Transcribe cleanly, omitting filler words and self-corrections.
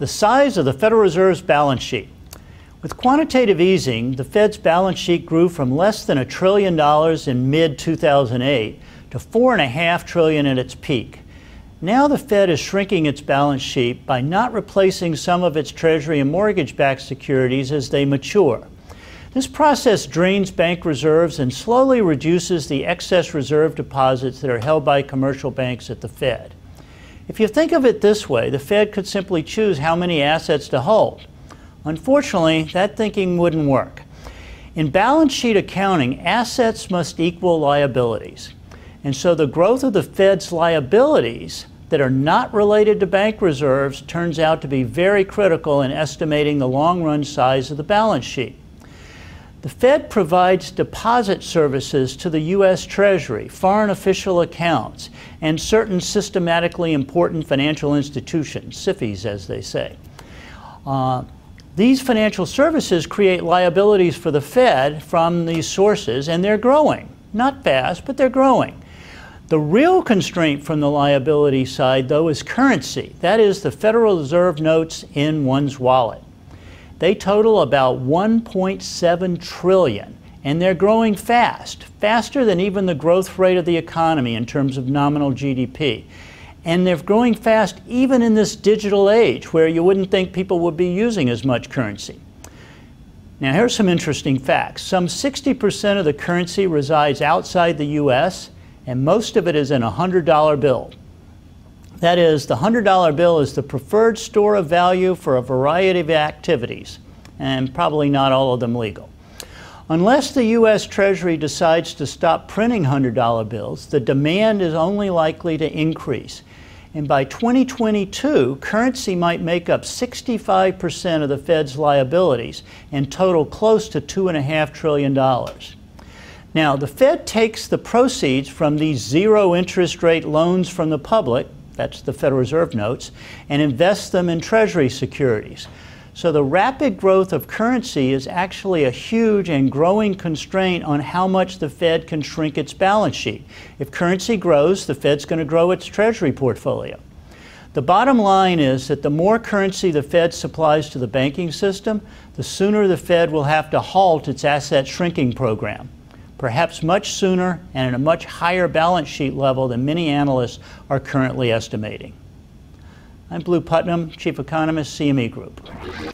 the size of the Federal Reserve's balance sheet. With quantitative easing, the Fed's balance sheet grew from less than $1 trillion in mid-2008 to $4.5 trillion at its peak. Now the Fed is shrinking its balance sheet by not replacing some of its Treasury and mortgage-backed securities as they mature. This process drains bank reserves and slowly reduces the excess reserve deposits that are held by commercial banks at the Fed. If you think of it this way, the Fed could simply choose how many assets to hold. Unfortunately, that thinking wouldn't work. In balance sheet accounting, assets must equal liabilities. And so the growth of the Fed's liabilities that are not related to bank reserves turns out to be very critical in estimating the long-run size of the balance sheet. The Fed provides deposit services to the U.S. Treasury, foreign official accounts, and certain systematically important financial institutions, SIFIs as they say. These financial services create liabilities for the Fed from these sources, and they're growing. Not fast, but they're growing. The real constraint from the liability side, though, is currency. That is the Federal Reserve notes in one's wallet. They total about $1.7 trillion, and they're growing fast, faster than even the growth rate of the economy in terms of nominal GDP. And they're growing fast even in this digital age where you wouldn't think people would be using as much currency. Now here's some interesting facts. Some 60% of the currency resides outside the U.S. and most of it is in a $100 bill. That is, the $100 bill is the preferred store of value for a variety of activities, and probably not all of them legal. Unless the U.S. Treasury decides to stop printing $100 bills, the demand is only likely to increase. And by 2022, currency might make up 65% of the Fed's liabilities and total close to $2.5 trillion. Now, the Fed takes the proceeds from these zero interest rate loans from the public, that's the Federal Reserve notes, and invests them in Treasury securities. So the rapid growth of currency is actually a huge and growing constraint on how much the Fed can shrink its balance sheet. If currency grows, the Fed's going to grow its Treasury portfolio. The bottom line is that the more currency the Fed supplies to the banking system, the sooner the Fed will have to halt its asset shrinking program, perhaps much sooner and at a much higher balance sheet level than many analysts are currently estimating. I'm Blue Putnam, Chief Economist, CME Group.